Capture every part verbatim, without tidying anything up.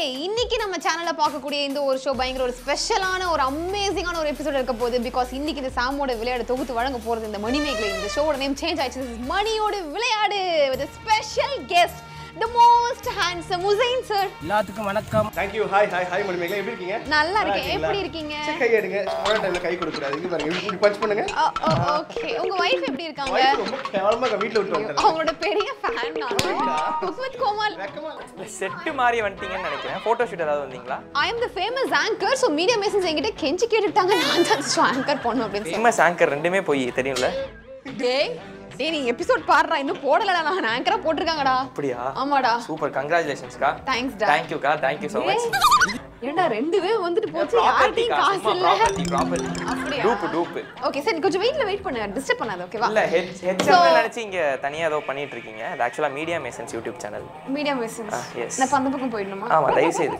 இன்னைக்கு நம்ம சேனல்ல பார்க்கக்கூடிய இந்த ஒரு ஷோ பயங்கர ஒரு ஸ்பெஷலான ஒரு அமேசிங்கான ஒரு எபிசோட் இருக்க போகுது. பிகாஸ் இன்னைக்கு இந்த சாமோட விளையாடு தொகுத்து வழங்க போறது இந்த மணிமேகலை. இந்த ஷோட நேம் சேஞ்ச் ஆயிடுச்சு. This is மணியோட விளையாடு with a special guest, the most handsome Hussain sir. எல்லாத்துக்கும் வணக்கம். Thank you. Hi hi hi Manimekalai, எப்படி இருக்கீங்க? நல்லா இருக்கேன். எப்படி இருக்கீங்க? கை எடுங்க. ஸ்மால் டைம்ல கை கொடுக்க கூடாது. இங்க பாருங்க, இப்படி பஞ்ச் பண்ணுங்க. ஓகே. உங்க வைஃப் எப்படி இருக்காங்க? வைஃப் ரொம்ப கேவலமா வீட்ல விட்டு வந்துட்டாங்க. அவங்களோட பெரிய ஃபேன் நான். குக்வித் கோமால். செட் மாதிரி வந்துட்டீங்கன்னு நினைக்கிறேன். போட்டோ ஷூட் ஏதாவது வந்தீங்களா? I am the famous anchor. So media masons என்கிட்ட கெஞ்சி கேட்டுட்டாங்க நான் தான் ஷோ ஆங்கர் பண்ணனும் அப்படினு. ஃபேமஸ் ஆங்கர் ரெண்டுமே போய் தெரியும்ல? டேய் டேய் நீ எபிசோட் பாடுறா, இன்னும் போடலடா. நான் ஆங்கரா போட்டுருக்காங்கடா. அப்படியா? ஆமாடா. சூப்பர், கங்க்ராச்சுலேஷன்ஸ் கா. தேங்க்ஸ் டா. Thank you கா, thank you so much. ஏண்டா ரெண்டுவே வந்துட்டு போச்சு. யார்கிட்டயும் காசு இல்ல. Property property. அப்படியே. Dupe dupe. ஓகே சரி, கொஞ்சம் வெயிட்ல வெயிட் பண்ணு. டிஸ்டர்ப் பண்ணாத, ஓகேவா? இல்ல ஹெச் ஹெச்எம் நினைச்சு இங்க தனியா ஏதோ பண்ணிட்டு இருக்கீங்க. அது actually media masons YouTube channel. Media masons. yes. நான் அந்த பக்கம் போய்டணுமா? ஆமா, தயவு செய்து.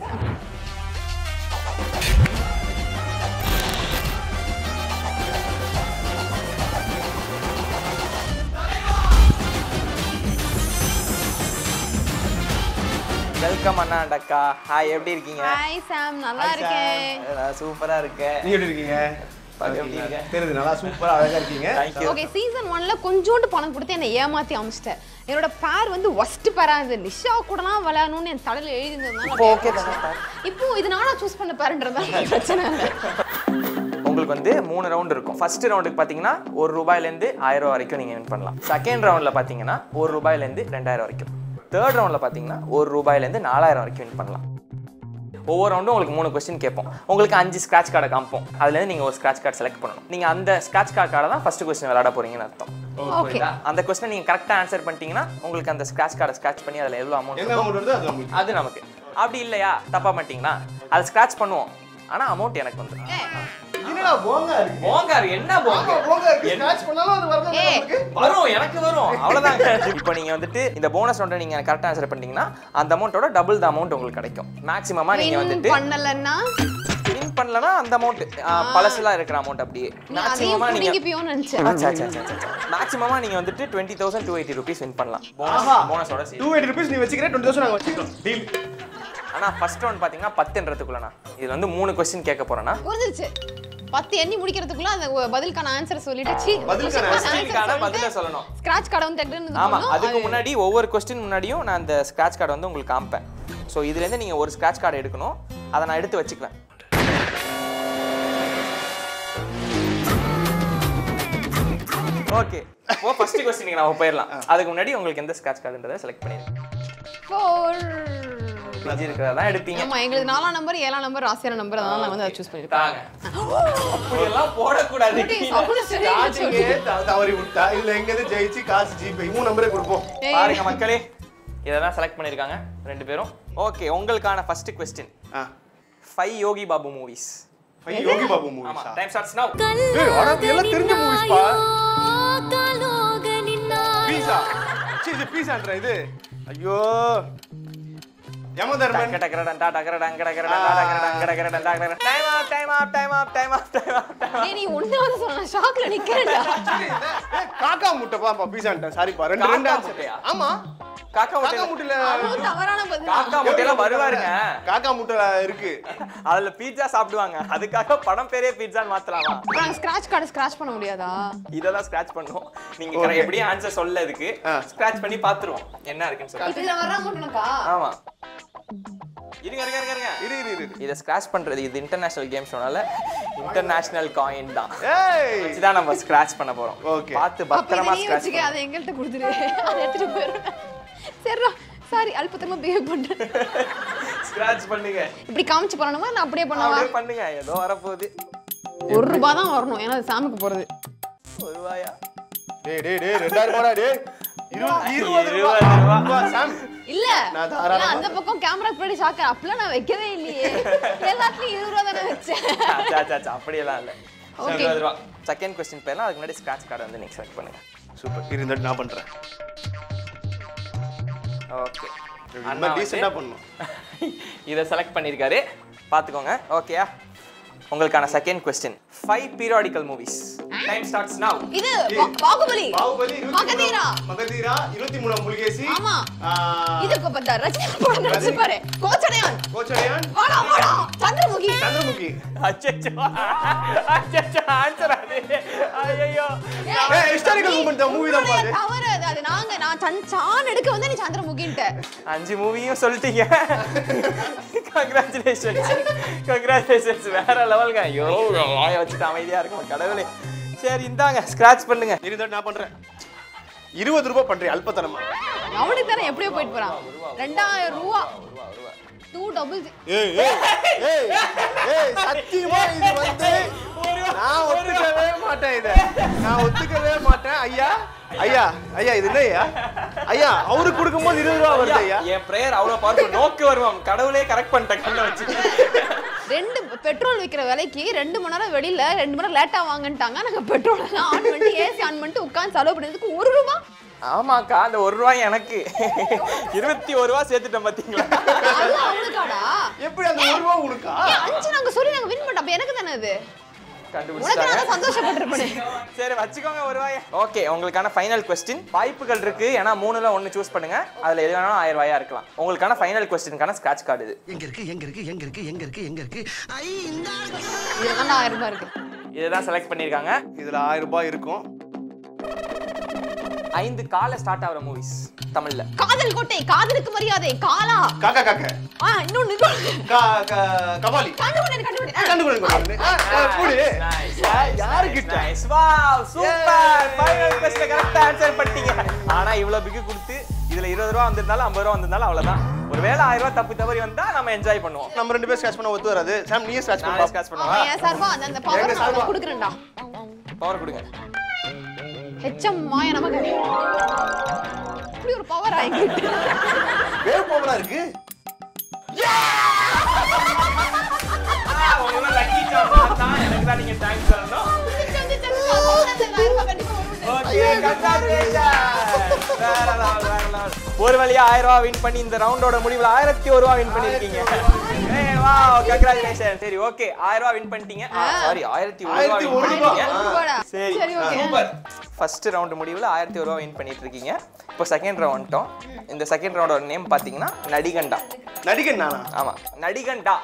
வெல்கம் அண்ணா டக்கா. ஹாய், எப்படி இருக்கீங்க? ஹாய் சாம், நல்லா இருக்கேன். நான் சூப்பரா இருக்கேன். நீங்க எப்படி இருக்கீங்க? பாக்க எப்படி இருக்கீங்க? தெரியுது, நல்லா சூப்பரா அழகா இருக்கீங்க. Thank you. ஓகே, சீசன் ஒன்ல கொஞ்சோண்டு பணம் கொடுத்து என்ன ஏமாத்தி அமிச்சிட்டேன். என்னோட பேர் வந்து ஒஸ்ட் பேரா இது. நிஷா கூடலாம் விளையாடணும்னு என் தலையில எழுதி இருந்ததுனால இப்போ ஓகே தானே? இப்போ இது நானா சூஸ் பண்ண பேருன்றதால பிரச்சனை இல்லை. உங்களுக்கு வந்து மூணு ரவுண்ட் இருக்கும். ஃபர்ஸ்ட் ரவுண்டுக்கு பார்த்தீங்கன்னா ஒரு ரூபாயிலேருந்து ஆயிரம் ரூபாய் வரைக்கும் நீங்கள் வின் பண்ணலாம். செகண்ட் ரவுண்டில் பார்த்தீங்கன்னா ஒரு ரூபாயிலேருந்து ரெண்டாயிரம் வரைக்கும். தேர்ட் ரவுண்டில் பார்த்தீங்கன்னா ஒரு ரூபாயிலேருந்து நாலாயிரம் வரைக்கும் வின் பண்ணலாம். ஒவ்வொரு ரவுண்டும் உங்களுக்கு மூணு கொஸ்டின் கேட்போம். உங்களுக்கு அஞ்சு ஸ்க்ராட்ச் கார்டை காமிப்போம். அதுலேருந்து நீங்கள் ஒரு ஸ்க்ராட்ச் கார்டு செலக்ட் பண்ணணும். நீங்கள் அந்த ஸ்க்ராட்ச் கார்டு கார்டை தான் ஃபர்ஸ்ட் கொஸ்டின் விளையாட போறீங்கன்னு அர்த்தம். ஓகே. அந்த கொஸ்டின் நீங்கள் கரெக்டாக ஆன்சர் பண்ணிட்டீங்கன்னா உங்களுக்கு அந்த ஸ்க்ராட்ச் கார்டை ஸ்க்ராட்ச் பண்ணி அதில் எவ்வளோ அமௌண்ட் என்ன அமௌண்ட் வருது அது நமக்கு. அது நமக்கு. அப்படி இல்லையா, தப்பா மாட்டீங்கன்னா அதை ஸ்க்ராட்ச் பண்ணுவோம், ஆனால் அமௌண்ட் எனக்கு வந்துடும். என்னடா போங்க இருக்கு? போங்காரு என்ன போங்க? போங்க இருக்கு. ஸ்கிராட்ச் பண்ணாலும் அது வரணும் நமக்கு. வரும், எனக்கு வரும், அவ்வளவுதாங்க. இப்போ நீங்க வந்துட்டு இந்த போனஸ் ரவுண்ட நீங்க கரெக்ட்டா ஆன்சர் பண்ணிட்டீங்கன்னா அந்த அமௌண்ட்டோட டபுள் த அமௌண்ட் உங்களுக்கு கிடைக்கும். மேக்ஸிமமா நீங்க வந்துட்டு பண்ணலன்னா வின் பண்ணலனா அந்த அமௌண்ட் பலசலா இருக்கிற அமௌண்ட் அப்படியே மேக்ஸிமமா நீங்க நீங்க பியோன்னு நினைச்சேன். அச்சா அச்சா அச்சா மேக்ஸிமமா நீங்க வந்துட்டு இருபது ஆயிரத்து இருநூற்று எண்பது ரூபாய் வின் பண்ணலாம். போனஸ் போனஸோட சேர்த்து two eighty rupees நீ வெச்சிக்கிறே, twenty thousand நாங்க வெச்சிக்கிறோம். டீல். ஆனா ஃபர்ஸ்ட் ரவுண்ட் பாத்தீங்கன்னா பத்துன்றதுக்குள்ளனா இது வந்து மூணு क्वेश्चन கேட்க போறேனா. புரிஞ்சிருச்சு. பத்து எண்ணி முடிக்கிறதுக்குள்ள அந்த பதிலுக்கான ஆன்சர் சொல்லிட்டு சி பதிலுக்கான ஆன்சருக்கான பதில சொல்லணும். ஸ்கிராட்ச் கார்டு வந்து டக்குன்னு ஆமா, அதுக்கு முன்னாடி ஒவ்வொரு क्वेश्चन முன்னாடியும் நான் அந்த ஸ்கிராட்ச் கார்டு வந்து உங்களுக்கு காமிப்பேன். சோ இதுல இருந்து நீங்க ஒரு ஸ்கிராட்ச் கார்டு எடுக்கணும். அதை நான் எடுத்து வச்சுக்குவேன். ஓகே, ஓ ஃபர்ஸ்ட் क्वेश्चनக்கு நாம போயிரலாம். அதுக்கு முன்னாடி உங்களுக்கு எந்த ஸ்கிராட்ச் கார்டுன்றதை செலக்ட் பண்ணிருங்க. ஃபோர் பிஞ்சி இருக்கிறதா எடுப்பீங்க. ஆமா, எங்களுக்கு நாலாம் நம்பர் ஏழாம் நம்பர் ராசியான நம்பர், அதனால நான் வந்து அதை சூஸ் பண்ணிருக்கேன். தாங்க. அப்படி எல்லாம் போட கூடாது. ஸ்டார்டிங்கே தவறி விட்டா இல்ல எங்கது ஜெயிச்சு காசு ஜிபே மூணு நம்பரே கொடுப்போம். பாருங்க மக்களே, இதெல்லாம் செலக்ட் பண்ணிருக்காங்க ரெண்டு பேரும். ஓகே, உங்களுக்கான ஃபர்ஸ்ட் क्वेश्चन. ஆ five Yogi Babu movies. Five Yogi Babu ஆமா, மூவிஸ். டைம் ஸ்டார்ட்ஸ் நவ. ஏய் அட எல்லாம் தெரிஞ்ச மூவிஸ் பா. பீஸா. சீ இது பீஸான்ற இது. ஐயோ. யமதர்மன். டக டக டக டக டக டக டக டக டக டக டக. Time up time up time up time up time up. ஏய் நீ ஒண்ணாவது சொன்னா ஷாக்ல நிக்கிறேன்டா. காக்கா முட்டை பா பீஸான்ற. சாரி பா, ரெண்டு ரெண்டு ஆன்சர். ஆமா. காக்கா காக்கா முட்டை. முட்டைல அது தவறான பதில். காக்கா முட்டைல வருவாருங்க. காக்கா முட்டை இருக்கு. அதுல பீட்சா சாப்பிடுவாங்க. அதுக்காக படம் பேரே பீட்சான்னு மாத்தலாமா? நான் ஸ்கிராட்ச் கார்டு ஸ்கிராட்ச் பண்ண முடியாதா? இதெல்லாம் ஸ்கிராட்ச் பண்ணுவோம். நீங்க எப்படியே ஆன்சர் சொல்ல இதுக்கு ஸ்கிராட்ச் பண்ணி பாத்துருவோம் என்ன இருக்குன்னு சொல்லி. இதுல வர்றாங்க மட்டும்க்கா. ஆமா, இருங்க இருங்க இருங்க இருங்க இரு இரு இரு. இத ஸ்கிராட்ச் பண்றது இது இன்டர்நேஷனல் கேம் ஷோனால இன்டர்நேஷனல் காயின் தான். ஏய் இதான் நம்ம ஸ்கிராட்ச் பண்ண போறோம். ஓகே. பார்த்து பத்திரமா நீ ஸ்கிராட்ச் வச்சுக்க, அதை எங்கள்கிட்ட கொடுத்துரு. அதை எடுத்துட்டு போயிடுறேன். சரிடா, சாரி அல்பத்தமா பிஹேவ் பண்றேன். ஸ்கிராட்ச் பண்ணுங்க. இப்படி காமிச்சு பண்ணணுமா நான் அப்படியே பண்ணவா? அப்படியே பண்ணுங்க. ஏதோ வர போகுது. ஒரு ரூபாய் தான் வரணும், ஏன்னா அது சாமிக்கு போறது. ஒரு ரூபாயா? டேய் டேய் டேய் ரெண்டாயிரம் போடா டேய். இருபது இருபது ரூபாய் சாம். இல்ல நான் தாராளமா நான் அந்த பக்கம் கேமரா பின்னாடி ஷாக்கர் அப்பலாம் நான் வைக்கவே இல்லையே. எல்லாத்துலயும் இருபது ரூபாய் தானே வச்சேன். சா சா சா அப்படி எல்லாம் இல்ல. ஓகே. இருபது ரூபாய். செகண்ட் क्वेश्चन பேர்லாம் அதுக்கு முன்னாடி ஸ்கிராட்ச் கார்டு வந்து நீங்க செலக்ட் பண்ணுங்க. சூப்பர். இருந்த நான் பண்றேன். ஓகே. அண்ணா டீசன்ட்டா பண்ணனும். இத செலக்ட் பண்ணிருக்காரு. பாத்துக்கோங்க. ஓகேயா? உங்களுக்கான second question. Five periodical movies. ஆ டைம் ஸ்டார்ட்ஸ் நவ. இது பா- பாகுபலி. பாகுபலி மகதீரா. மகதீரா இருபத்தி மூணாம் புலிகேசி. ஆமா. ஆ, இது பத்தா ரஜினி படம் நடிச்சு பாரு. கோச்சடையான். கோச்சடையான். வாடா வாடா. சந்திரமுகி. சந்திரமுகி. அச்சச்சோ அச்சச்சோ ஆன்சர் அது. ஐயோ ஏய் ஹிஸ்டாரிக்கல் மூமெண்ட் தான் மூவி தான் பாரு. தவறு அது. அது நாங்க நான் சன் சான் எடுக்க வந்து நீ சந்திரமுகின்ட்ட. அஞ்சு மூவியும் சொல்லிட்டீங்க. கங்க்ராச்சுலேஷன்ஸ் கங்க்ராச்சுலேஷன்ஸ் வேற லெவல்ங்க. ஐயோ வாய வச்சுட்டு அமைதியா இருக்கும் கடவுளே. சரி இந்தாங்க ஸ்கிராட்ச் பண்ணுங்க. இருந்தா நான் பண்றேன். இருபது ரூபாய் பண்றேன் அல்பத்தனமா. அவனுக்கு தானே எப்படியோ போயிட்டு போறான். ரெண்டாயிரம் ரூபா. டூ டபுள் ஏய் ஏய் ஏய் ஏய் சத்தியமா இது வந்து நான் ஒத்துக்கவே மாட்டேன் இத. நான் ஒத்துக்கவே மாட்டேன் ஐயா. ஐயா ஐயா இது என்ன ஐயா? ஐயா அவருக்கு கொடுக்கும்போது இருபது ரூபாய் வருது ஐயா. என் பிரேயர் அவ்வளவு பவர்ஃபுல். நோக்கு வருவான் கடவுளே கரெக்ட் பண்ணிட்டேன் கண்ணை வச்சு. ரெண்டு பெட்ரோல் விற்கிற விலைக்கு ரெண்டு மணி நேரம் வெளியில ரெண்டு மணி நேரம் லேட்டா வாங்கன்ட்டாங்க. நாங்க பெட்ரோல் எல்லாம் ஆன் பண்ணிட்டு ஏசி ஆன் பண்ணிட்டு உட்கார்ந்து செலவு பண்ணதுக்கு ஒரு ரூபா. ஆமாக்கா அந்த ஒரு ரூபாய் எனக்கு இருபத்தி ஒரு ரூபாய் சேர்த்துட்டேன் பாத்தீங்களா? அது அவனுக்காடா. எப்படி அந்த ஒரு ரூபாய் உனக்கா? ஏய், அஞ்சு நாங்க சொல்லி நாங்க வின் பண்ணோம். அப்ப எனக்கு தானே அது. உனக்கு கண்டுபிடிச்சாங்க. நான் சந்தோஷப்பட்டிருப்பேன். சரி வச்சுக்கோங்க ஒரு ரூபாய். ஓகே உங்களுக்கான ஃபைனல் क्वेश्चन. வாய்ப்புகள் இருக்கு. ஏனா மூணுல ஒன்னு சூஸ் பண்ணுங்க. அதுல எது வேணாலும் ஆயிரம் ரூபாயா இருக்கலாம். உங்களுக்கான ஃபைனல் क्वेश्चनக்கான ஸ்கிராட்ச் கார்டு இது. எங்க இருக்கு எங்க இருக்கு எங்க இருக்கு எங்க இருக்கு எங்க இருக்கு ஐ இந்த இதுல தான் ஆயிரம் ரூபாய் இருக்கு. இதுதான் செலக்ட் பண்ணிருக்காங்க. இதுல ஆயிரம் ரூபாய் இருக்கும். ஐந்து கால ஸ்டார்ட் ஆகுற மூவிஸ் தமிழ்ல. காதல் கோட்டை, காதலுக்கு மரியாதை, காலா. காக்கா காக்கா. ஆ இன்னொன்னு இன்னொன்னு. கா கபாலி. கண்டுபிடி கண்டுபிடி. கண்டுபிடி. புடி. யாரு கிட்ட? Nice. Wow super. Final question கரெக்ட்டா ஆன்சர் பண்ணிட்டீங்க. ஆனா இவ்ளோ பிக் கொடுத்து இதுல இருபது ரூபாய் வந்திருந்தாலும் ஐம்பது ரூபாய் வந்திருந்தாலும் அவ்வளவுதான். ஒருவேளை ஆயிரம் ரூபாய் தப்பு தவறி வந்தா நம்ம என்ஜாய் பண்ணுவோம். நம்ம ரெண்டு பேர் ஸ்கிராட்ச் பண்ண ஒத்து வராது. சாம் நீயே ஸ்கிராட்ச் நான் பண்ணு. ஸ்கிராட்ச் பண்ணுவா. ஏன் சார்பா அந்த அந்த பவர் நான் கொடுக்கறேன்டா. பவர் கொடுங்க. ஹெச்எம் மாயா நமக்கு. இப்படி ஒரு பவர் ஆயிக்கிட்டு. வேவ் பவரா இருக்கு. உங்களோட லக்கி சான்ஸ் தான். எனக்கு தான் நீங்க தேங்க்ஸ் சொல்லணும். Okay congratulations. வேற லெவல் வேற லெவல். ஒரு வழியா ஆயிரம் ரூபாய் வின் பண்ணி இந்த ரவுண்டோட முடிவுல ஆயிரத்தி ஒரு ரூபாய் வின் பண்ணிருக்கீங்க. ஏய் வாவ் கங்க்ராச்சுலேஷன்ஸ். சரி ஓகே ஆயிரம் ரூபாய் வின் பண்ணிட்டீங்க. சாரி ஆயிரத்தி ஒரு ரூபாய் வின் பண்ணிட்டீங்க. சரி சரி ஓகே. சூப்பர். ஃபர்ஸ்ட் ரவுண்ட் முடிவுல ஆயிரத்தி ஒரு ரூபாய் வின் பண்ணிட்டு இருக்கீங்க. இப்போ செகண்ட் ரவுண்ட் வந்துட்டோம். இந்த செகண்ட் ரவுண்டோட நேம் பாத்தீங்கன்னா நடிகண்டா. நடிகன் நானா? ஆமா நடிகண்டா.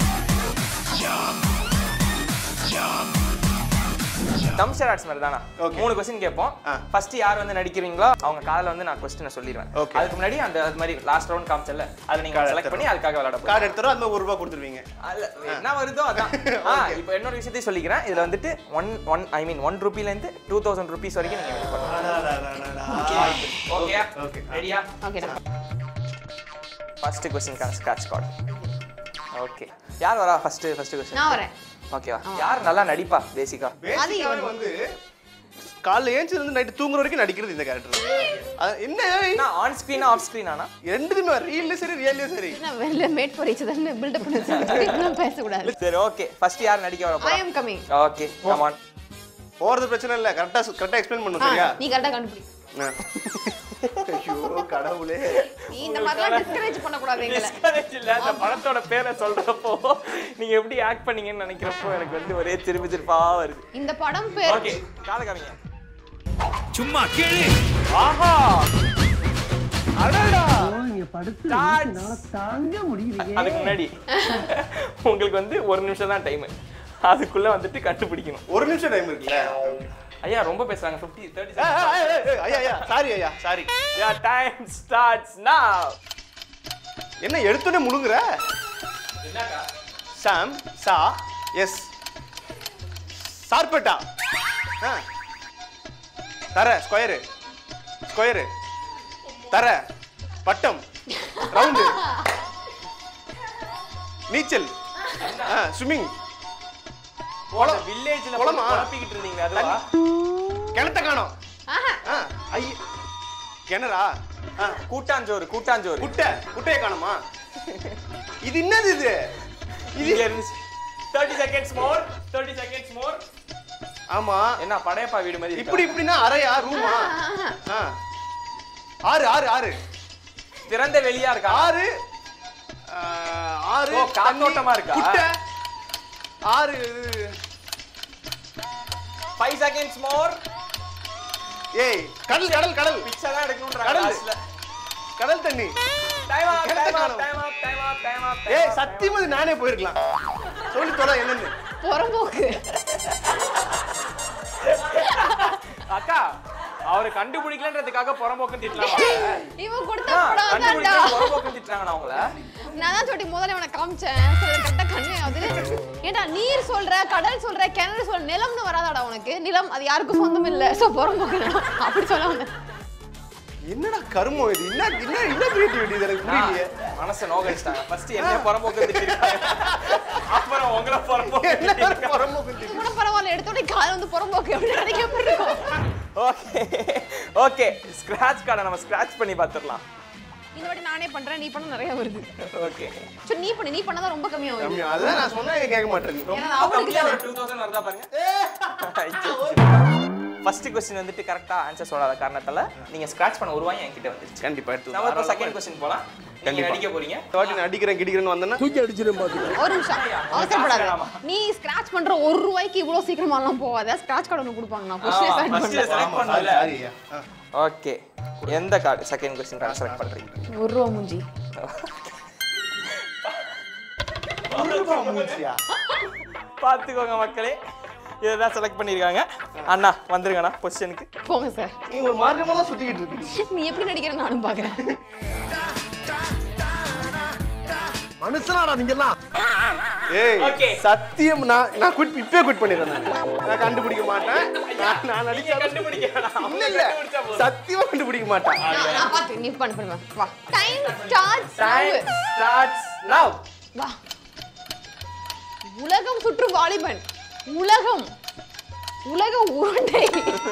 தம் ஷராட்ஸ் மாதிரி தானா? மூணு क्वेश्चन கேட்போம். ஃபர்ஸ்ட் யார் வந்து நடிக்கிறீங்களோ அவங்க காதுல வந்து நான் क्वेश्चन சொல்லிடுவேன். அதுக்கு முன்னாடி அந்த அது மாதிரி லாஸ்ட் ரவுண்ட் காமிச்சல அதை நீங்க செலக்ட் பண்ணி அதுக்காக விளையாட போறீங்க. கார்டு எடுத்துறோம் அந்த ஒரு ரூபாய் கொடுத்துருவீங்க. என்ன வருதோ அதான். ஆ இப்போ இன்னொரு விஷயத்தையும் சொல்லிக்கிறேன். இதுல வந்துட்டு one one I mean one ரூபீல இருந்து டூ தௌசண்ட் ருபீஸ் வரைக்கும் நீங்க வின் பண்ணலாம். ஓகே ஓகே ரெடியா? ஓகேடா. ஃபர்ஸ்ட் क्वेश्चनக்கான ஸ்கிராட்ச் கார்டு. ஓகே யார் வரா ஃபர்ஸ்ட் ஃபர்ஸ்ட் क्वेश्चन? நான் வரேன். ஓகேவா? யார் நல்லா நடிப்பா பேசிக்கா? பேசிக்கா வந்து காலைல ஏஞ்சில இருந்து நைட் தூங்குற வரைக்கும் நடிக்கிறது இந்த கேரக்டர். என்ன நான் ஆன் ஸ்கிரீன் ஆஃப் ஸ்கிரீன் ஆனா ரெண்டுமே ரியல்ல சரி ரியல்ல சரி. நான் வெல்ல made for each other build up பண்ணி பேச கூடாது. சரி ஓகே ஃபர்ஸ்ட் யார் நடிக்க வர போறா? I am coming. Okay come on. போறது பிரச்சனை இல்ல. கரெக்ட்டா கரெக்ட்டா எக்ஸ்பிளைன் பண்ணு சரியா? நீ கரெக்ட்டா கண்டுபிடி. ஐயோ கடவுளே. நீ இந்த மாதிரிலாம் டிஸ்கரேஜ் பண்ண கூடாது எங்களை. டிஸ்கரேஜ் இல்ல. அந்த படத்தோட பேரை சொல்றப்போ நீங்க எப்படி ஆக்ட் பண்ணீங்கன்னு நினைக்கிறப்போ எனக்கு வந்து ஒரே திரும்பி திருப்பா வருது. இந்த படம் பேர் ஓகே கால காமிங்க. சும்மா கேளு. ஆஹா அடடா நீங்க படுத்து தாங்க முடியலையே. அதுக்கு முன்னாடி உங்களுக்கு வந்து ஒரு நிமிஷம் தான் டைம். அதுக்குள்ள வந்துட்டு கண்டுபிடிக்கணும். ஒரு நிமிஷம் டைம் இருக்குல்ல. ஐயா ரொம்ப பேசுறாங்க. fifty thirty ஐயா ஐயா சாரி ஐயா sorry. your time starts now. என்ன எடுத்துனே முழுங்குற? என்னடா? சாம் சா எஸ் சார்பேட்டா. ஆ தர ஸ்கொயர் ஸ்கொயர் தர பட்டம் ரவுண்ட் நீச்சல் ஆ ஸ்விமிங் போல வில்லேஜ்ல குளமா? குழப்பிக்கிட்டு இருந்தீங்க அதுவா? கிணத்த காணோம். ஆஹா ஐ கிணறா? கூட்டாஞ்சோறு கூட்டாஞ்சோறு குட்டை குட்டையை காணுமா? இது என்னது இது? இது இருந்துச்சு. thirty seconds more thirty seconds more. ஆமா என்ன படையப்பா வீடு மாதிரி இப்படி இப்படினா அறையா ரூமா? ஆ ஆறு ஆறு ஆறு திறந்த வெளியா இருக்கா? ஆறு ஆறு ஓ காத்தோட்டமா இருக்கா? குட்டை ஆறு five seconds more. ஏய் கடல் கடல் கடல் பிச்சை தான் எடுக்கணும்ன்றாங்க கடல். லாஸ்ட்ல. கடல் தண்ணி. டைம் ஆப் கிணத்தை டைம் ஆப் காணோம். Time up time up time up. ஏய் சத்தியமா இது நானே போயிருக்கலாம். சொல்லி தொலை என்னன்னு. புறம்போக்கு. அக்கா அவரை கண்டுபிடிக்கலன்றதுக்காக புறம்போக்கு திட்டலாமா? இவன் கொடுத்த படம் தான்டா. கண்டுபிடிக்கல புறம்போக்கு திட்டறாங்க அவங்கள. நான் தான் சொட்டி முதல்ல அவனை காமிச்சேன். சரி கரெக்ட்டா கண்ணு அது. ஏன்டா நீர் சொல்ற, கடல் சொல்ற, கிணறு சொல்ற, நிலம்னு வராதாடா உனக்கு? நிலம் அது யாருக்கும் சொந்தம் இல்ல. சோ புறம்போக்கு நிலம். அப்படி சொல்ல வந்தேன். என்னடா கருமம் இது? என்ன என்ன என்ன கிரியேட்டிவிட்டி இது எனக்கு புரியலையே. மனச நோகடிச்சிட்டாங்க. ஃபர்ஸ்ட் என்ன புறம்போக்கு திட்டிருக்காங்க. அப்புறம் உங்கள புறம்போக்கு என்ன திட்டிருக்காங்க. புறம்போக்கு திட்டி. கூட பரவாயில்ல எடுத்தோட கால் வந்து புறம்போக்கு அப்படி நினைக்க எப்படி இருக்கும்? ஓகே ஓகே ஸ்கிராட்ச் கார்டை நம்ம ஸ்கிராட்ச் பண்ணி பார்த்துடலாம். இந்த வாட்டி நானே பண்றேன். நீ பண்ண நிறைய வருது. ஓகே சரி நீ பண்ணு. நீ பண்ணாதான் ரொம்ப கம்மியா வருது. கம்மியா அதான் நான் சொன்னா கேட்க மாட்டேன். ஏன்னா ரொம்ப அவனுக்கு கம்மியா ஒரு two thousand வருதா பாருங்க. ஃபர்ஸ்ட் क्वेश्चन வந்துட்டு கரெக்ட்டா ஆன்சர் சொல்லாத காரணத்தால நீங்க ஸ்கிராட்ச் பண்ண ஒரு ரூபாய் என்கிட்ட வந்துருச்சு. கண்டிப்பா எடுத்து. நம்ம இப்போ செகண்ட் क्वेश्चन போலாம். நீங்க நடிக்க போறீங்க. தோட்டி நான் அடிக்கிறேன் கிடிக்கிறேன்னு வந்தேன்னா தூக்கி அடிச்சிரும் பாத்துக்க. ஒரு நிமிஷம் அவசரப்படாத. நீ ஸ்கிராட்ச் பண்ற ஒரு ரூபாய்க்கு இவ்வளவு சீக்கிரமா எல்லாம் போகாத. ஸ்கிராட்ச் கார்டு ஒன்னு கொடுப்பாங்க. நான் ஃபர்ஸ்ட் செலக்ட் ஃபர்ஸ்ட் பண்ணல. செலக்ட் பண்ணல. சாரியா. ஓகே எந்த கார்டு செகண்ட் क्वेश्चन ட்ரான்ஸ் செலக்ட் பண்றீங்க? ஒரு ரூபா மூஞ்சி. மூச்சியா. பாத்துக்கோங்க மக்களே. இதெல்லாம் செலக்ட் பண்ணிருக்காங்க. அண்ணா வந்துருங்கண்ணா பொசிஷனுக்கு. போங்க சார். நீ ஒரு மார்க்கமா தான் சுத்திக்கிட்டு இருக்கு. நீ எப்படி நடிக்கிற நானும் பாக்குறேன். மனுஷனாடா நீங்க எல்லாம். ஏய் Okay. சத்தியம் நான் நான் குட் இப்பவே குட் பண்ணிடுறேன் நான். நான் கண்டுபிடிக்க மாட்டேன். நான் நான் நடிக்க கண்டுபிடிக்கடா. இல்ல இல்ல சத்தியமா கண்டுபிடிக்க மாட்டேன். நான் நான் பாத்து நீ பண்ணு பண்ணு வா. டைம் ஸ்டார்ட்ஸ் டைம் ஸ்டார்ட்ஸ் நவ. வா. உலகம் சுற்றும் வாலிபன். உலகம். உலக உருண்டை.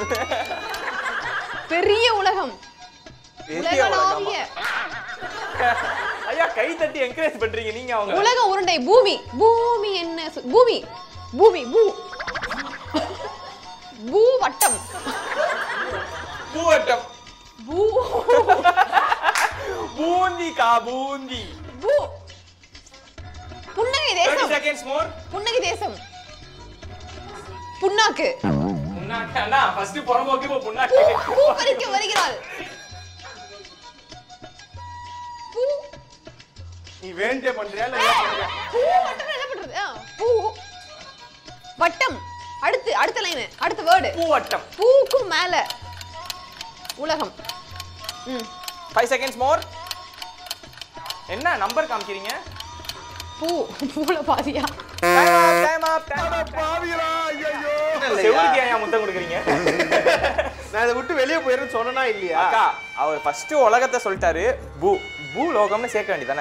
பெரிய உலகம். பெரிய உலகளாவிய. ஐயா கை தட்டி என்கரேஜ் பண்றீங்க நீங்க அவங்க. உலக உருண்டை பூமி. பூமி என்ன சொ- பூமி. பூமி பூ. பூ வட்டம். பூவட்டம். பூ. பூந்தி கா பூந்தி. பூ. புன்னகை thirty தேசம். seconds more. புன்னகை தேசம். புண்ணாக்கு. புண்ணாக்கு அண்ணா ஃபர்ஸ்ட் புறம்போக்கு இப்போ பூ புண்ணாக்கு. பூ பறிக்க வருகிறாள். பூ. நீ வேண்டே பண்றியா இல்ல என்ன பண்றியா? பூ வட்டம் என்ன பண்றது? ஆ, பூ வட்டம். அடுத்து அடுத்த லைன் அடுத்த வேர்டு. பூவட்டம். பூக்கும் மேல உலகம். ம். five seconds more. என்ன நம்பர் காமிக்கிறீங்க? பூ பூல பாதியா? Time up time up time up. பாவிகளா ஐயோ. செவுருக்கு ஏன் முத்தம் கொடுக்குறீங்க? நான் இத விட்டு வெளிய போயிரேன்னு சொன்னனா இல்லையா? அக்கா அவர் ஃபர்ஸ்ட் உலகத்தை சொல்லிட்டாரு. பூ பூ லோகம்னு சேர்க்க வேண்டியதானே?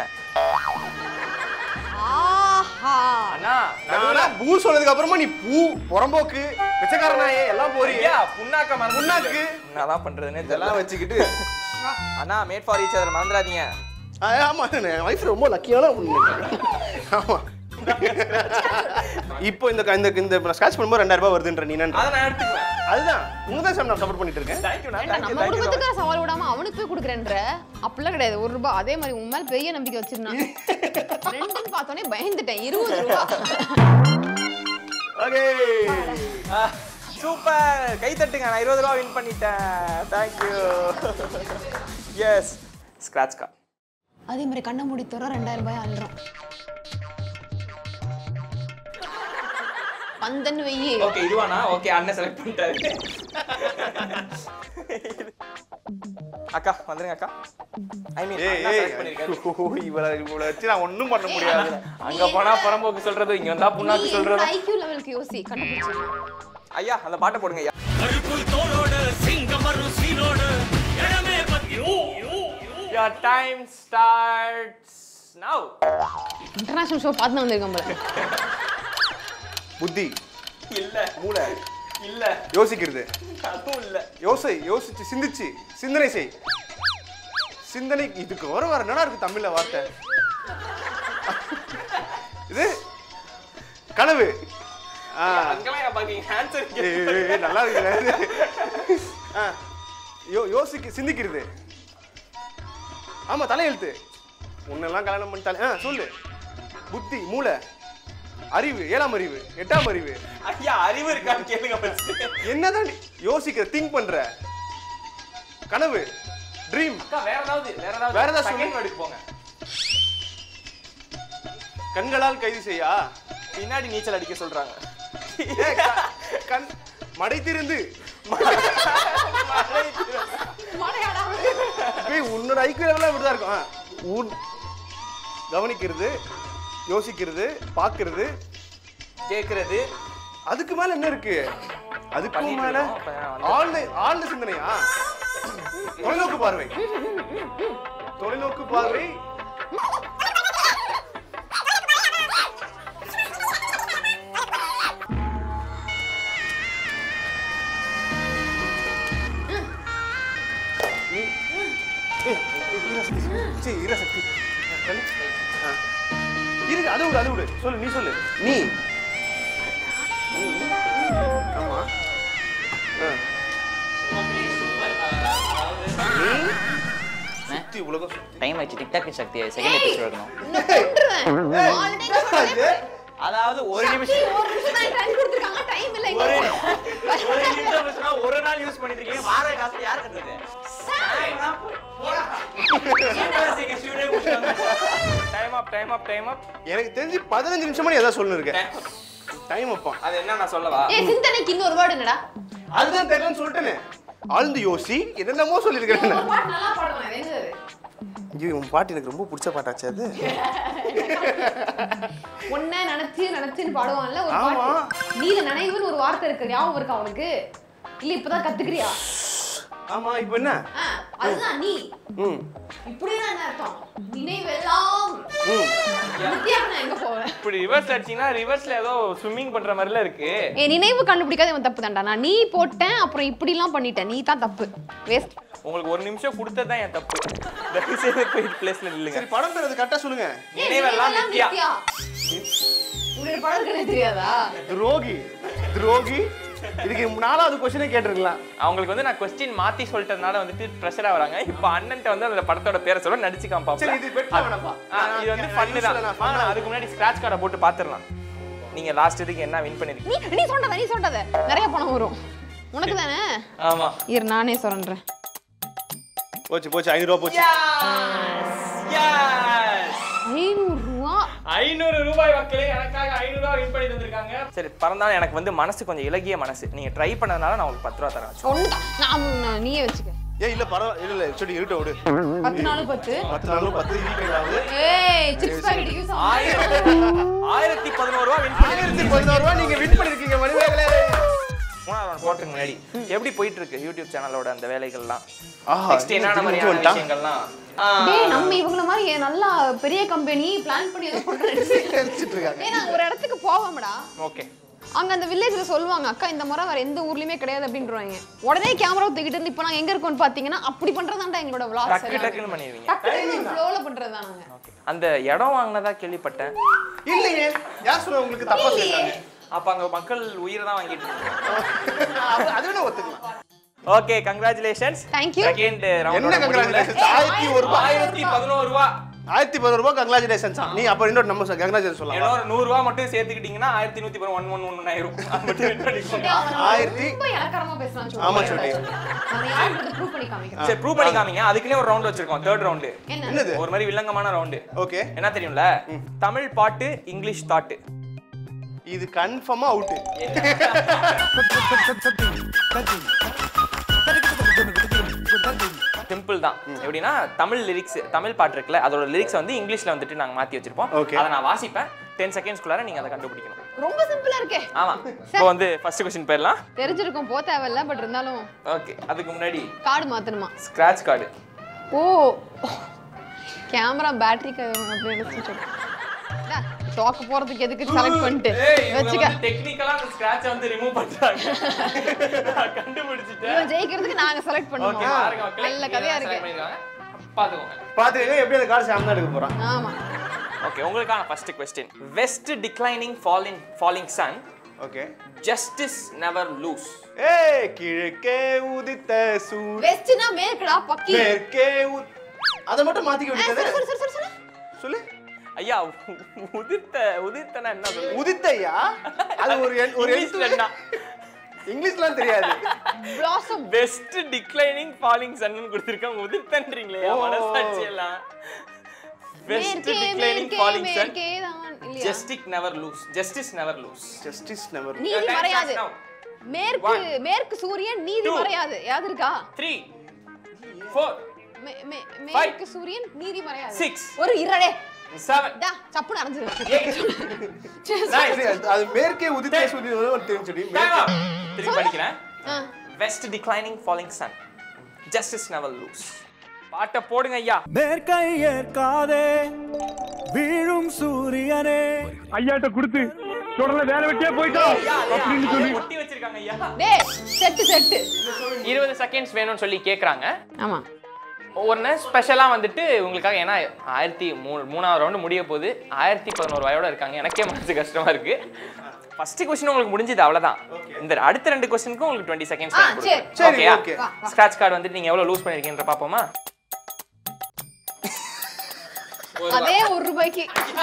ஆஹா. அண்ணா நானா பூ சொன்னதுக்கு அப்புறமா நீ பூ புறம்போக்கு பிச்சைக்காரனாயே எல்லாம் போறியா? ஐயா புண்ணாக்க மறந்து புண்ணாக்கு. என்னதான் பண்றதுன்னு இதெல்லாம் இதெல்லாம் வச்சுக்கிட்டு அண்ணா மேட் ஃபார் ஈச் அதர் மறந்துடாதீங்க. ஆ, ஆமா வைஃப் ரொம்ப லக்கியான பொண்ணு. ஆமா இப்போ இந்த இந்த இந்த ஸ்கிராட்ச் பண்ணும்போது ரெண்டாயிரம் ரூபாய் வருதுன்ற நீ என்ன? அத நான் எடுத்துக்குவேன். அதுதான் உங்கதான் சார் நான் சப்போர்ட் பண்ணிட்டு இருக்கேன். Thank you ண்ணா. ஏன்டா, Thank you. நம்ம Thank you. குடும்பத்துக்கு சவால் விடாம அவனுக்கு போய் கொடுக்குறேன்ற அப்படிலாம் கிடையாது. ஒரு ரூபாய் அதே மாதிரி உன் மேல பெரிய நம்பிக்கை வச்சிருந்தான். ரெண்டுன்னு பார்த்தோன்னே பயந்துட்டேன். இருபது ரூபாய். ஓகே சூப்பர் கை தட்டுங்க. நான் இருபது ரூபாய் வின் பண்ணிட்டேன். Thank you. Yes. Scratch card. அதே மாதிரி கண்ணை மூடி தர ரெண்டாயிரம் ரூபாய் அல்றோம். பந்தன் வெயி. ஓகே இதுவானா? ஓகே அண்ணன் செலக்ட் பண்ணிட்டாரு. அக்கா வந்துருங்க அக்கா. ஐ மீன் ஏய் அண்ணா ஏய் செலக்ட் பண்ணிருக்காரு. இவள இவள வச்சு நான் ஒண்ணும் பண்ண முடியாது. அங்க போனா புறம்போக்கு சொல்றது இங்க வந்தா புண்ணாக்கு சொல்றது. ஐக்யூ லெவலுக்கு யோசி கண்டுபிடிச்சிடலாம். ஐயா அந்த பாட்டை போடுங்க ஐயா. Your time starts now. International show பார்த்து வந்திருக்கேன் போல. புத்தி இல்ல மூளை இல்ல யோசிக்கிறது அதுவும் இல்ல. யோசி யோசிச்சு சிந்திச்சு சிந்தனை செய். சிந்தனை இதுக்கு வர வர என்னடா இருக்கு தமிழ்ல வார்த்தை? இது கனவு. ஆ அங்கலாம் ஏன் பாக்கீங்க ஆன்சர் ஏய், ஏய், ஏய், நல்லா இருக்கு. ஆ யோ யோசிக்க சிந்திக்கிறது. ஆமா தலையெழுத்து. உன்னெல்லாம் கல்யாணம் பண்ணிட்டாலே ஆ சொல்லு. புத்தி மூளை அறிவு ஏழாம் அறிவு எட்டாம் அறிவு ஐயா அறிவு இருக்கான்னு கேளுங்க first. என்னதான் யோசிக்கிற திங்க் பண்ற கனவு ட்ரீம் அக்கா வேற ஏதாவது வேற ஏதாவது வேற ஏதாவது செகண்ட் வேர்டுக்கு போங்க. கண்களால் கைது செய்யா பின்னாடி நீச்சல் அடிக்க சொல்றாங்க. ஏய், க- கண் மடை திருந்து மடையாடா. ஏய், உன்னோட ஐக்கிய லெவலில் இப்படிதான் இருக்கும் ஆ, உன் கவனிக்கிறது யோசிக்கிறது பார்க்கிறது கேக்குறது அதுக்கு மேல என்ன இருக்கு அதுக்கு பண்ணிட்டு மேல இருக்கோம். அப்ப வந்து- ஆழ்ந்த ஆழ்ந்த சிந்தனையா தொலைநோக்கு பார்வை தொலைநோக்கு பார்வை சரி இரசக்தி இருக்கு அதை விடு அதை விடு சொல்லு நீ சொல்லு நீ ஆமா ஆ. நீ சுத்தி உலகம் சுத்தி. டைம் ஆயிடுச்சு டிக்டாக் சக்தி செகண்ட் எபிசோட் இருக்கணும். இன்னும் கொன்றுவேன். Already சொன்னதே அதாவது ஒரு நிமிஷம் ஒரு நிமிஷம் தான் time கொடுத்திருக்காங்க. time இல்ல இங்க. ஒரு நிமிஷம் ஒரு நாள் யூஸ் பண்ணிட்டு இருக்கீங்க. வார காசு யார் கட்டுறது? Time up time up time up. எனக்கு தெரிஞ்சு பதினஞ்சு நிமிஷமா நீ ஏதாவது சொல்லணும் இருக்கேன் டைம் அப்பா அது என்ன நான் சொல்லவா? ஏய் சிந்தனைக்கு இன்னொரு வேர்டு என்னடா? அதுதான் தெரியலன்னு சொல்லிட்டேனே ஆழ்ந்து யோசி என்னென்னமோ சொல்லியிருக்கேன் ஒரு பாட்டு நல்லா பாடுவேன். அது என்னது? ஐயோ உன் பாட்டு எனக்கு ரொம்ப பிடிச்ச பாட்டாச்சு அது ஒன்ன நினைச்சு நினைச்சுன்னு பாடுவான்ல ஒரு ஆமா. பாட்டு. நீல நினைவுன்னு ஒரு வார்த்தை இருக்கு. ஞாபகம் இருக்கா உனக்கு? இல்ல இப்பதான் கத்துக்கிறியா? ஆமா இப்போ என்ன ஆ, அதுதான் நீ. ம் இப்படிதான் என்ன அர்த்தம்? நினைவெல்லாம் ம் வித்தியாசம் எங்க போவேன்? இப்படி ரிவர்ஸ் அடிச்சீங்கன்னா ரிவர்ஸ்ல ஏதோ ஸ்விம்மிங் பண்ற மாதிரில இருக்கு. ஏ நினைவு கண்டுபிடிக்காத இவன் தப்பு தான்டா. நான் நீ போட்டேன் அப்புறம் இப்படி எல்லாம் பண்ணிட்டேன். நீ தான் தப்பு. வேஸ்ட். உங்களுக்கு ஒரு நிமிஷம் கொடுத்தது தான் என் தப்பு. தயவு செய்து போய் பிளேஸ்ல நில்லுங்க. சரி படம் பேர் அது கரெக்டா சொல்லுங்க நினைவெல்லாம் நித்யா. உங்களுடைய படம் எனக்கு தெரியாதா? துரோகி துரோகி இதுக்கு நாலாவது கொஸ்டினே கேட்டிருக்கலாம் அவங்களுக்கு வந்து நான் கொஸ்டின் மாத்தி சொல்லிட்டதுனால வந்துட்டு ப்ரெஷரா வராங்க. இப்போ அண்ணன்ட்ட வந்து அந்த படத்தோட பேரை சொல்ல நடிச்சு காமிப்பாங்க. சரி இது பெட் வேணாம்ப்பா இது வந்து ஃபன்னு தான். வாங்க, அதுக்கு முன்னாடி ஸ்கிராட்ச் கார்டை போட்டு பாத்துறலாம். நீங்க லாஸ்ட் இதுக்கு என்ன வின் பண்ணிருக்கீங்க? நீ நீ சொன்னத நீ சொன்னத நிறைய பணம் வரும். உனக்கு தானே? ஆமா. இரு நானே சொல்றேன். போச்சு போச்சு ஐநூறு ரூபா போச்சு ஐநூறு ரூபா. ஐநூறு ரூபாய் மக்களே எனக்காக ஐநூறு ரூபாய் வின் பண்ணி தந்திருக்காங்க. சரி பரந்தாலும் எனக்கு வந்து மனசு கொஞ்சம் இலகிய மனசு. நீங்க ட்ரை பண்ணதுனால நான் உங்களுக்கு பத்து ரூபா தரேன். ஒண்ணுதான். நான் நான் நீயே வச்சுக்க. ஏய் இல்ல பரவாயில்ல இல்ல இல்ல சரி இருட்ட விடு பத்து நாலு பத்து. பத்து நாளும் பத்து ஈக்காவது ஏய் சிப்ஸ் பாக்கெட் யூஸ் ஆகும். ஆயிரத்தி பதினோரு ரூபாய் வின் ஆயிரத்தி பண்ணி பதினோரு ரூபா நீங்க வின் பண்ணிருக்கீங்க மணிமேகலே மூணாவது போட்டுக்கு முன்னாடி எப்படி போயிட்டு இருக்கு யூடியூப் சேனலோட அந்த வேலைகள்லாம்? ஆஹா நெக்ஸ்ட் என்னென்ன மாதிரியான விஷயங்கள்லாம்? டேய் நம்ம இவங்கள மாதிரி நல்லா பெரிய கம்பெனி பிளான் பண்ணி ஏதோ பண்றேன்னு நினைச்சிட்டு இருக்காங்க ஏய் நாங்க ஒரு இடத்துக்கு போவோம்டா. ஓகே. அங்க அந்த வில்லேஜ்ல சொல்லுவாங்க அக்கா இந்த முறை வேற எந்த ஊர்லயுமே கிடையாது அப்படின்றாங்க. உடனே கேமரா தூக்கிட்டு இருந்து இப்போ நாங்க எங்க இருக்கோம்னு பாத்தீங்கன்னா அப்படி பண்றதாண்டா எங்களோட vlog. டக்கு டக்குன்னு பண்ணிடுவீங்க. டக்கு ஃப்ளோல பண்றதா நாங்க. ஓகே. அந்த இடம் வாங்கினதா கேள்விப்பட்டேன். இல்லையே யார் சொல்ற உங்களுக்கு தப்பா சொல்றாங்க அப்ப அங்க மக்கள் உயிரை தான் வாங்கிட்டு இருக்காங்க. அது அது வேணா ஒத்துக்கலாம் okay congratulations. Thank you. Second என்ன ரவுண்ட் கங்க்ராச்சுலேஷன்ஸ் ஆயிரத்தி ஒரு ரூபாய் ஆயிரத்தி பதினோரு ரூபாய். ஆயிரத்தி பதினோரு ரூபாய் கங்க்ராச்சுலேஷன்ஸ் நீ அப்ப இன்னொரு நம்ம கங்க்ராச்சுலேஷன் சொல்லலாம் இன்னொரு நூறு ரூபாய் மட்டும் சேர்த்துக்கிட்டீங்கன்னா ஆயிரத்தி நூத்தி பதினொன்று ஒன் ஒன் ஒன் ஆயிரும். அது மட்டும் win பண்ணிக்கோங்க. ஆயிரத்தி ரொம்ப இலக்கரமா பேசலாம் ஆமா சொல்லி நம்ம யாருக்கு ப்ரூவ் பண்ணி காமிக்கிறோம். சரி ப்ரூவ் பண்ணி காமிங்க. அதுக்குனே ஒரு ரவுண்ட் வச்சிருக்கோம். Third round. என்ன? என்னது ஒரு மாதிரி வில்லங்கமான ரவுண்ட். ஓகே என்ன தெரியும்ல? தமிழ் பாட்டு இங்கிலீஷ் தாட். இது கன்ஃபார்மா அவுட் சிம்பிள் தான். எப்படின்னா தமிழ் லிரிக்ஸ் தமிழ் பாட்டு இருக்குல்ல அதோட லிரிக்ஸ் வந்து இங்கிலீஷ்ல வந்துட்டு நாங்க மாத்தி வச்சிருப்போம். Okay. அதை நான் வாசிப்பேன். டென் செகண்ட்ஸ்க்குள்ளார நீங்க அதை கண்டுபிடிக்கணும். ரொம்ப சிம்பிளா இருக்கே. ஆமா. இப்போ வந்து ஃபர்ஸ்ட் क्वेश्चन போயிடலாம். தெரிஞ்சிருக்கும் போ தேவையில்ல பட் இருந்தாலும் ஓகே. அதுக்கு முன்னாடி கார்டு மாத்தணுமா? Scratch card. ஓ கேமரா பேட்டரிக்கு அப்படி நினைச்சிட்டு ஷாக் போறதுக்கு எதுக்கு செலக்ட் பண்ணிட்டு வெச்சுக்க. டெக்னிக்கலா அந்த ஸ்கிராட்ச் வந்து ரிமூவ் பண்றாங்க. நான் கண்டுபிடிச்சிட்டேன். இவன் ஜெயிக்கிறதுக்கு நாங்க செலக்ட் ஓகே பண்ணுவோம். பாருங்க மக்களே. நல்ல கதையா இருக்கு. பாத்துக்கோங்க. பாத்துக்கங்க எப்படி அந்த கார்டு சாமனா எடுக்க போறான் ஆமா. ஓகே உங்களுக்கான first question. West declining falling falling sun okay justice never lose. ஏய் கிழக்கே உதித்த சூரியன் வெஸ்ட்னா மேற்குடா பக்கி. மேற்கே உ- அத மட்டும் மாத்திக்க ஆ, வேண்டியது சொல்லு சொல்லு சொல்லு சொல்லு. சொல்லு ஐயா உதிர்த்த உதிர்த்தனா என்ன சொல்றது? உதித்தையா அது ஒரு எண்- ஒரு இங்கிலீஷ்ல என்ன? இங்கிலீஷ்லாம் தெரியாது. blossom பெஸ்ட் டிக்ளைனிங் ஃபாலிங் சன்னு கொடுத்திருக்காங்க. உதிர்த்தன்றீங்களே மனசாட்சி எல்லாம். பெஸ்ட் மேற்கே டிக்ளைனிங் மேற்கே ஃபாலிங் சன். மேற்கே தான் இல்லையா? Justice never lose. Justice never lose. Justice never. நீதி Your time மறையாது. starts now. மேற்கு மேற்கு சூரியன் நீதி Two. மறையாது. யாவது இருக்கா? three four மே- மே- மேற்கு சூரியன் நீதி மறையாது. Six. ஒரு இரடே seven டா சப்புன்னு அரைஞ்சிரு. nine அது மேற்கே உதித்த சூரியன் ஒரு தெரியும் சொல்லி Time up. திருப்பி படிக்கிறேன். ஆ. West declining falling sun. Justice never lose. பாட்ட போடுங்க ஐயா. மேற்கை ஏற்காதே வீழும் சூரியனே ஐயாட்ட கொடுத்து தொடர்ல வேற வெட்டியே போயிட்டோம் அப்படின்னு சொல்லி ஒட்டி வச்சிருக்காங்க ஐயா. டேய் செட்டு செட்டு. இருபது செகண்ட்ஸ் வேணும்னு சொல்லி கேக்குறாங்க. ஆமா. ஒவ்வொரு ஸ்பெஷலாக வந்துட்டு உங்களுக்காக, ஏன்னா ஆயிரத்தி மூணு மூணாவது ரவுண்டு முடிய போகுது. ஆயிரத்தி பதினோரு வயோட இருக்காங்க. எனக்கே மனசு கஷ்டமா இருக்கு. ஃபர்ஸ்ட் கொஸ்டின் உங்களுக்கு முடிஞ்சது, அவ்வளவுதான். இந்த அடுத்த ரெண்டு கொஸ்டினுக்கும் உங்களுக்கு டுவெண்ட்டி செகண்ட்ஸ் ஆ, டைம் சரி. கொடுக்குறேன். ஓகேயா? ஓகே. ஸ்கிராட்ச் கார்டு வந்துட்டு நீங்க எவ்வளவு லூஸ் பண்ணிருக்கீங்கன்ற பாப்போமா? அதே ஒரு ரூபாய்க்கு.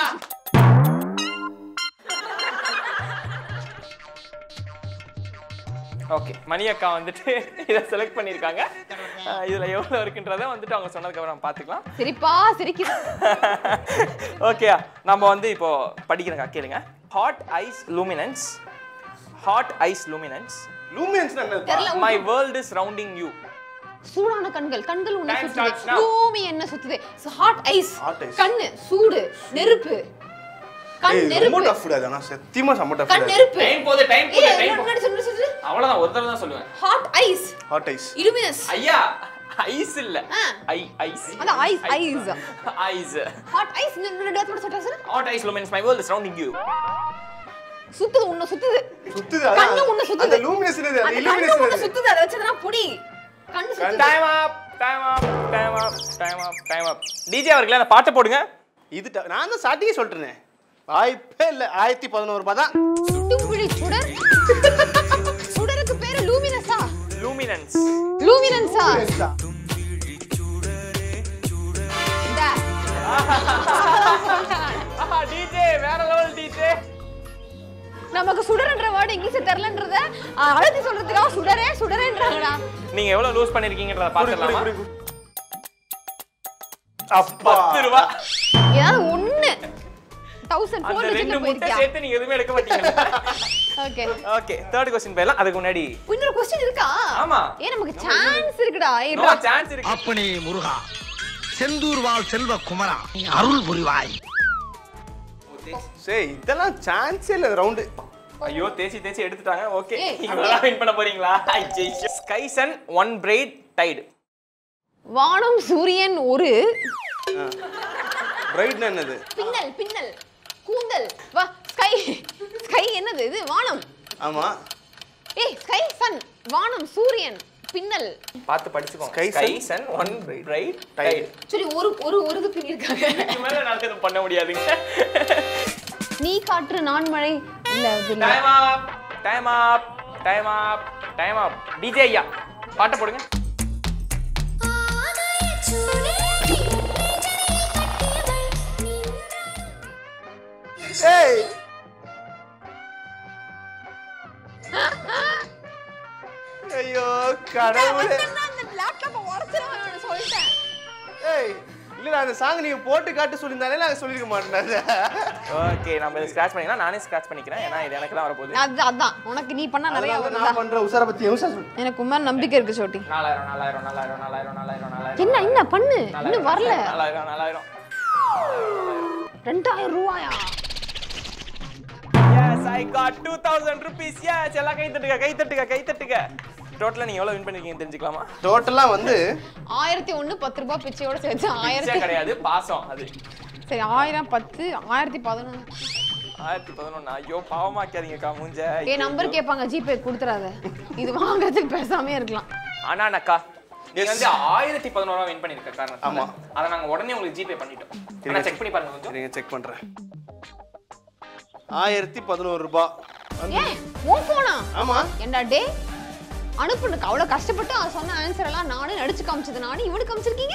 ஓகே, மணி அக்கா வந்துட்டு இதை செலக்ட் பண்ணியிருக்காங்க. அஹ் இதுல எவ்வளவு இருக்குன்றதை வந்துட்டு அவங்க சொன்னதுக்கு அப்புறம் பார்த்துக்கலாம். சிரிப்பா சிரிக்குது. ஓகேயா, நம்ம வந்து இப்போ படிக்கிறேங்க, கேளுங்க. Hot ice luminance. Hot ice luminance. Luminance என்னது? தெரியல. My world is rounding you. சூடான கண்கள் கண்கள் உன்னை Time சுத்துது. starts now. பூமி என்ன சுத்துது? Hot ice. Hot ice. கண்ணு சூடு நெருப்பு. கண் ஏய் ரொம்ப நெருப்பு. டஃப் டா. நான் சத்தியமா சம டஃப். கண் நெருப்பு. டைம் போகுது, டைம் ஏய் போகுது, டைம் என்ன போகுது. சொல்லு சொல்லு. அவ்வளவுதான், ஒரு தடவை தான் சொல்லுவேன். Hot ice. Hot ice. Luminous. ஐயா ஐஸ் இல்ல, ஆ. ஐ ஐஸ். அத ice ice. Ice. Hot ice ரெண்டு வார்த்தை மட்டும் சொல்றா sir. Hot ice luminance. My world is rounding you. சுத்துது உன்னை சுத்துது. சுத்துது. கண்ணு உன்னை சுத்துது. அந்த லூமினஸ் என்னது? அது அந்த கண்ணு இல்லுமினஸ் உன்னை என்னது? சுத்துது. அத வச்சதனா பொடி. கண்ணு சுத்துது. Time up, time up, time up, time up, time up. DJ அவர்களே அந்த பாட்டை போடுங்க. இது ட- நான் தான் ஸ்டார்டிங்கே சொல்றேனே. வாய்ப்பே இல்ல. ஆயிரத்தி பதினோரு ரூபாய் தான். சுட்டுக்குழி சுடர். சுடருக்கு பேரு லூமினஸா? லூமினன்ஸ். லூமினன்ஸா? இந்தா. ஆஹா, டிஜே வேற லெவல் டிஜே. நமக்கு சுடர்ன்ற வேர்ட் இங்கிலீஷ்ல தெரியலன்றத அழுத்தி சொல்றதுக்காக சுடரே சுடரேன்றாங்கடா. நீங்க எவ்வளவு லூஸ் பண்ணிருக்கீங்கன்றத பாத்துடலாமா? அப்பா. பத்து ரூபாய். ஏதாவது ஒண்ணு தௌசண்ட் அந்த ஃபோர் ரெண்டு வச்சுட்டு முட்டை போயிருக்கியா? சேர்த்து நீங்க எதுவுமே எடுக்க மாட்டீங்க. ஓகே. ஓகே, தேர்ட் क्वेश्चन போயிடலாம். அதுக்கு முன்னாடி இன்னொரு क्वेश्चन இருக்கா? ஆமா. ஏ நமக்கு சான்ஸ் இருக்குடா. ஏய் நோ சான்ஸ் இருக்கு. அப்பனே முருகா, செந்தூர் வாழ் செல்வ குமரா, அருள் புரிவாய். சே இதெல்லாம் சான்ஸே இல்ல ரவுண்ட். ஐயோ, தேசி தேசி எடுத்துட்டாங்க. ஓகே, ஏய், இவங்கலாம் வின் பண்ண போறீங்களா? ஐயோ. Sky sun one bright tide. வானம் சூரியன் ஒரு பிரைட்னா என்னது? பின்னல் பின்னல் கூந்தல். வா ஸ்கை ஸ்கை என்னது இது? வானம். ஆமா. ஏய் ஸ்கை சன் வானம் சூரியன் பின்னல். பார்த்து படிச்சுக்கோங்க. Sky sky sun, sun one bright tide. Tide. சரி ஒரு ஒரு ஒரு இது பின்னிருக்காங்க. இதுக்கு மேல நான் எதுவும் பண்ண முடியாதுங்க. நீ காற்று நான் மழை இல்ல அது இல்ல. Time up, time up, time up, time up. DJ ஐயா பாட்டு போடுங்க. ஏய் ஐயோ கடவுளே. அந்த லேப்டாப்பை உடைச்சிரவேன்னு சொல்லிட்டேன். ஏய் இல்ல அந்த சாங் நீங்க போட்டு காட்டு சொல்லிருந்தாலே நான் சொல்லிருக்க மாட்டேன். ஓகே, நம்ம இதை ஸ்கிராட்ச் பண்ணிக்கலாம். நானே ஸ்கிராட்ச் பண்ணிக்கிறேன், ஏன்னா இது எனக்கு தான் வரப்போகுது. அது அதான் உனக்கு நீ பண்ணா நிறைய அதனால வருதா? நான் பண்ற உசார பத்தி உசார சொல்லு. எனக்கு உண்மை நம்பிக்கை இருக்கு சோட்டி. நாலாயிரம் நாலாயிரம் நாலாயிரம் நாலாயிரம் நாலாயிரம் நாலாயிரம். என்ன என்ன பண்ணு இன்னும் வரல. நாலாயிரம் நாலாயிரம். ரெண்டாயிரம் ரூபாயா? Yes, I got two thousand rupees. Yes, எல்லாம் கை தட்டுங்க, கை தட்டுங்க, கை தட்டுங்க. டோட்டலா நீங்க எவ்வளவு வின் பண்ணிருக்கீங்க தெரிஞ்சுக்கலாமா? டோட்டலா வந்து ஆயிரத்தி ஒண்ணு பத்து ரூபாய் பிச்சையோட சேர்த்து பிச்சை ஆயிரத்தி கிடையாது, பாசம் அது. சரி ஆயிரம் பத்து ஆயிரத்தி பதினொன்று. ஆயிரத்தி பதினொன்னு. ஐயோ பாவமாக்காதீங்கக்கா மூஞ்ச. ஏ நம்பர் கேட்பாங்க, ஜிபே கொடுத்துறாத. இது வாங்குறதுக்கு பேசாமே இருக்கலாம். ஆனா அக்கா நீங்க வந்து ஆயிரத்தி பதினோரு வின் பண்ணிருக்க காரணம். ஆமா. அத நாங்க உடனே உங்களுக்கு ஜிபே பண்ணிட்டோம். நான் செக் பண்ணி பாருங்க கொஞ்சம். நீங்க செக் பண்றேன். ஆயிரத்தி பதினோரு ரூபாய். ஏன் உன் போனா? ஆமா. என்னடா டே அனுப்புனுக்கு அவ்வளவு கஷ்டப்பட்டு அவன் சொன்ன ஆன்சர் எல்லாம் நானே நடிச்சு காமிச்சது நானே இவனுக்கு காமிச்சிருக்கீங்க.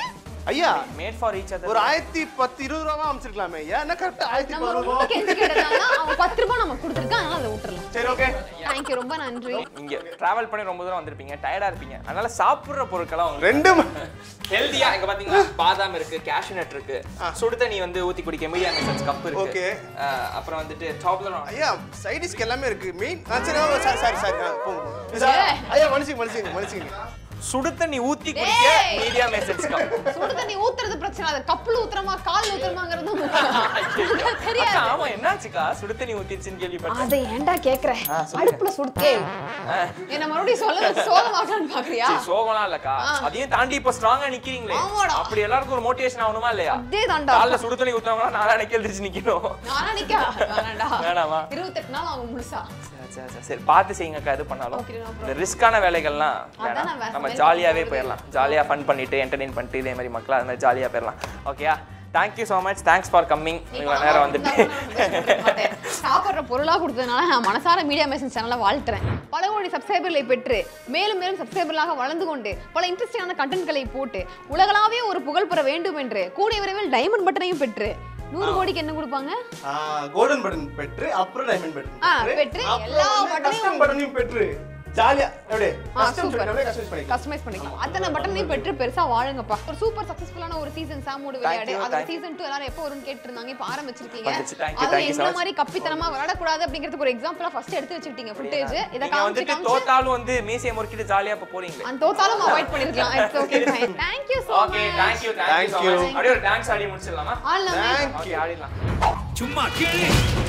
ஐயா மேட் ஃபார் ஈச் அதர். ஒரு ஆயிரத்தி பத்து இருபது ரூபா அமைச்சிருக்கலாமே ஐயா. என்ன கரெக்டா ஆயிரத்தி நம்ம பத்து ரொம்ப ரூபா. கெஞ்சி கேட்டதால அவன் பத்து ரூபாய் நமக்கு கொடுத்துருக்கான், அதனால அதை விட்டுறலாம். சரி ஓகே. தேங்க்யூ, ரொம்ப நன்றி. இங்க டிராவல் பண்ணி ரொம்ப தூரம் வந்திருப்பீங்க, டயர்டா இருப்பீங்க, அதனால சாப்பிடுற பொருட்கள்லாம் உங்களுக்கு ரெண்டு ஹெல்தியா. இங்க பாத்தீங்கன்னா பாதாம் இருக்கு, கேஷ்யூ நட் இருக்கு, சுடு தண்ணி வந்து ஊத்தி குடிக்க மீடியம் மெஷன்ஸ் கப் இருக்கு. ஓகே. அப்புறம் வந்துட்டு டாப்லர் ஐயா சைட் டிஷ்க்கு எல்லாமே இருக்கு. மீன் சரி சாரி சாரி சாரி போங்க. ஐயா மனுஷங்க மனுஷங்க மனுஷங்க சுடு தண்ணி ஊத்தி குடிக்க மீடியம் மெஷன்ஸ் கப். சுடு தண்ணி ஊத்துறது பிரச்சனை, அது கப்புல ஊத்துறமா கால்ல ஊத்துறமாங்கிறது தெரியாது. ஆமா என்னாச்சுக்கா சுடு தண்ணி ஊத்திச்சுன்னு கேள்விப்பட்டேன். அதை ஏன்டா கேக்குற? அடுப்புல சுடுதே. என்ன மறுபடியும் சொல்ல சோகமாட்டான்னு பாக்குறியா? சோகம்லாம் இல்லக்கா, அதையும் தாண்டி இப்ப ஸ்ட்ராங்கா நிக்கிறீங்களே, அப்படி எல்லாருக்கும் ஒரு மோட்டிவேஷன் ஆகணுமா இல்லையா? அதே தாண்டா. கால்ல சுடு தண்ணி ஊத்துறவங்க நாளா நிக்க எழுந்திருச்சு நிக்கணும். நானா நிக்க வேணாம்டா. வேணாமா? இருபத்தி எட்டு நாள் அவங்க முழுசா. சரி பார்த்து செய்யுங்கக்கா. எது பண்ணாலும் இந்த ரிஸ்கான வேலைகள்லாம் வேணாம், நம்ம ஜாலியாவே போயிடலாம். ஜாலியா ஃபன் பண்ணிட்டு என்டர்டெயின் பண்ணிட்டு இதே மாதிரி மக்கள் அது மாதிரி ஜாலியா போயிடலாம். ஓகேயா? Thank you so much, thanks for coming. இவ்வளோ நேரம் வந்துட்டு சாப்பிட்ற பொருளாக கொடுத்ததுனால நான் மனசார மீடியா மெசேஜ் சேனலை வாழ்த்துறேன். பல கோடி சப்ஸ்கிரைபர்களை பெற்று மேலும் மேலும் சப்ஸ்கிரைபர்களாக வளர்ந்து கொண்டு பல இன்ட்ரெஸ்டிங்கான கண்டென்ட்களை போட்டு உலகளாவே ஒரு புகழ் பெற வேண்டும் என்று கூடிய விரைவில் டைமண்ட் பட்டனையும் பெற்று நூறு கோடிக்கு என்ன கொடுப்பாங்க? கோல்டன் பட்டன் பெற்று அப்புறம் டைமண்ட் பட்டன் பெற்று எல்லா பட்டனையும் பட்டனையும் பெற்று ஜாலியா அப்படியே கஸ்டமைஸ் பண்ணிக்கலாம். அத்தனை பட்டனையும் பெற்று பெருசா வாழுங்கப்பா. ஒரு சூப்பர் சக்சஸ்ஃபுல்லான ஒரு சீசன் சாமோட விளையாடு. அது சீசன் டூ எல்லாரும் எப்போ வரும்னு கேட்டு இருந்தாங்க, இப்போ ஆரம்பிச்சிருக்கீங்க. அது என்ன மாதிரி கப்பித்தனமா விளையாடக்கூடாது அப்படிங்கிறதுக்கு ஒரு எக்ஸாம்பிளா ஃபர்ஸ்ட் எடுத்து வச்சுக்கிட்டீங்க ஃபுட்டேஜ். இத காமிச்சு காமிச்சு தோத்தாலும் வந்து மீசையை முறுக்கிட்டு ஜாலியா இப்ப போறீங்க. அந்த தோத்தாலும் அவாய்ட் பண்ணிருக்கலாம். It's okay fine. Thank you so much. Okay thank you thank you so much. அப்படியே ஒரு டான்ஸ் ஆடி முடிச்சிடலாமா? ஆடலாம். ஓகே ஆடிடலாம். சும்மா கேளு.